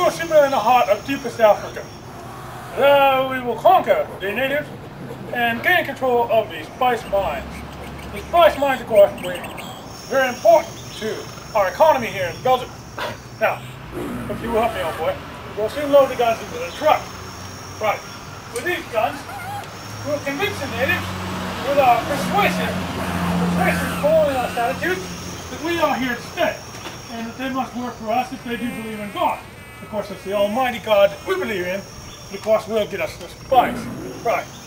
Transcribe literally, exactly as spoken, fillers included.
Hiroshima in the heart of deepest Africa. There we will conquer the natives and gain control of the spice mines. The spice mines, of course, are very important to our economy here in Belgium. Now, if you will help me, old boy, we'll soon load the guns into the truck. Right. With these guns, we'll convince the natives with our persuasive, persuasive colonialist attitude that we are here to stay, and that they must work for us if they do believe in God. Of course, it's the Almighty God that we believe in, but of course will get us the spice. Right.